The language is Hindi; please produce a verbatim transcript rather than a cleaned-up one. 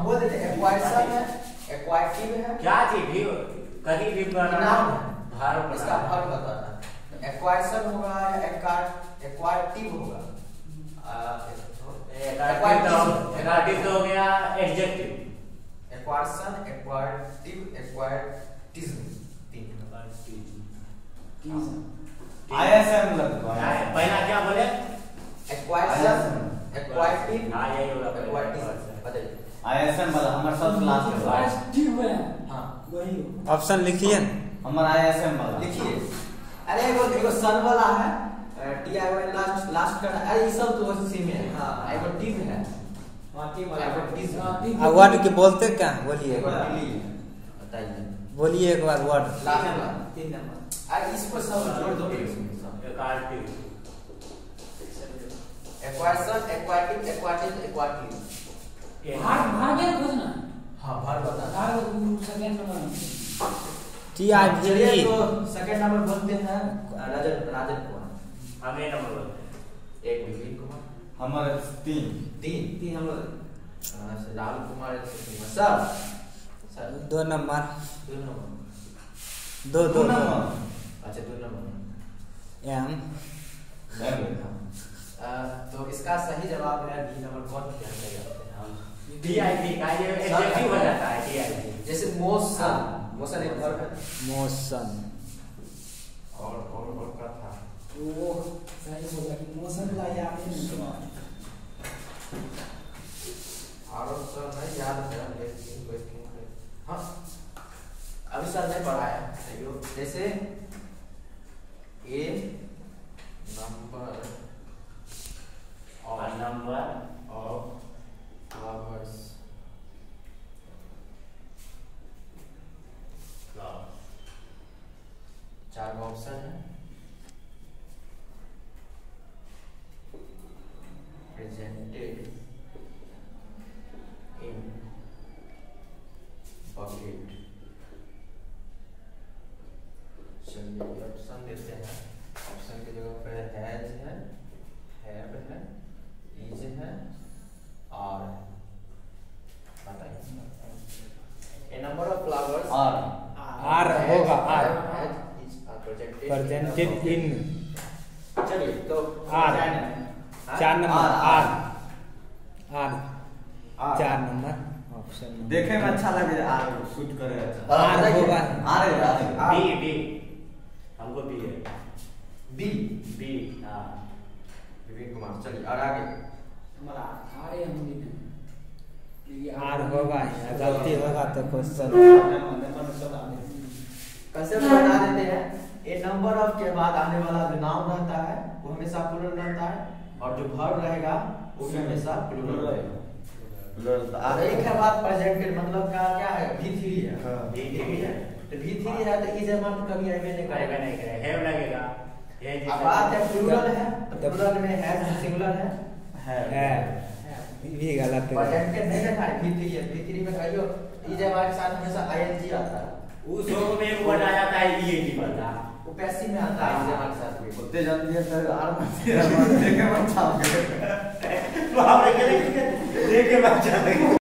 बोल देते एक्वायर्सन है, एक्वाटिव है। क्या चीज भी कहीं भी नाम है, भार इसका भार बताना। एक्वायर्सन होगा या एक्वाट एक्वाटिव होगा। एक्वाटिव तो हो गया एडजेक्टिव। एक्वायर्सन, एक्वाटिव, एक्वाटिज्म तीन। आईएसएम लगता है। पहला क्या बोले? एक्वायर्सन, एक्वाटिव, हां यही होगा एक्वाटिज्म। बताइए आईएसएम वाला हमारा सब क्लास में एक्टिव है। हां वही ऑप्शन लिखिए। हमारा आईएसएम वाला लिखिए। अरे एगो एगो सन वाला है, T I Y last last का। अरे ये सब तो उसी में है। हां एगो टिव है, हां टिव वाला एक्वाटिज्म। आ वर्ड के बोलते क्या बोलिए, एगो टिली है। बताइए बोलिए एक बार वर्ड। लास्ट वाला तीन नंबर। अरे इसको सब जोड़ दो इसमें सब। एक्वाटिव, एक्वायर्सन, एक्वाटिव, एक्वाटिव, एक्वाटिव। भाग भाग क्या खोजना? हां भार बताना। भाग सेकंड नंबर। टी आई चलिए वी तो सेकंड नंबर बोलते हैं राजन राजन कुमार। हमें नंबर बोलते एक विपिन कुमार। हमारे तीन तीन तीन हम लोग राहुल कुमार सर सर दो नंबर, दो नंबर दो दो दो अच्छा दो नंबर एम। तो इसका सही जवाब है बी नंबर। कौन क्या जाते हैं? टी आई वी का ये एडजेक्टिव हो जाता है। टी आई वी जैसे मोशन, मोशन एक वर्ब है। मोशन और और और का था वो सही बोला कि मोशन ला याद नहीं। और सर नहीं याद है लेकिन लेकिन हां अभी सर ने पढ़ाया है। जैसे ए नंबर और नंबर ऑफ फ्लावर्स चार ऑप्शन है। Presented in bucket. चलिए ऑप्शन देते हैं। ऑप्शन की जगह पे हैज है, हैव है, इज है, आर है। बताइए a number of flowers are are होगा। Are presented in. चलिए तो आर चार नंबर। आर आर चार नंबर ऑप्शन। देखे में अच्छा लगे, आर शूट करे अच्छा। आर होगा। आर है बी बी हमको बी है। बी बी हां विपिन कुमार। चलिए और आगे हमारा आर है हम लिखे। आर होगा। गलती होगा तो क्वेश्चन कैसे बता देते हैं। ए नंबर ऑफ के बाद आने वाला जो नाउन रहता है वो हमेशा प्लूरल रहता है, और जो वर्ब रहेगा वो भी हमेशा प्लूरल रहेगा। और एक है बात प्रेजेंटेड मतलब का क्या है? भी थ्री है। हां भी थ्री है तो भी थ्री है तो इज अमाउंट कभी आएगा नहीं करेगा करेगा। नहीं करेगा हैव लगेगा। ये अब बात है प्लूरल है तो प्लूरल में हैज सिंगुलर है है भी गलत है। प्रेजेंटेड नहीं रहता है। भी थ्री है, भी थ्री में कहियो इज अमाउंट के साथ हमेशा आईएनजी आता है। उस वर्ग में एक वर्ड आ जाता है ये की बता वो पैसिव में आता है इज अमाउंट के साथ भी। उतने जल्दी है सर आर देखे में अच्छा लगे। बाप रे देखे बच्चा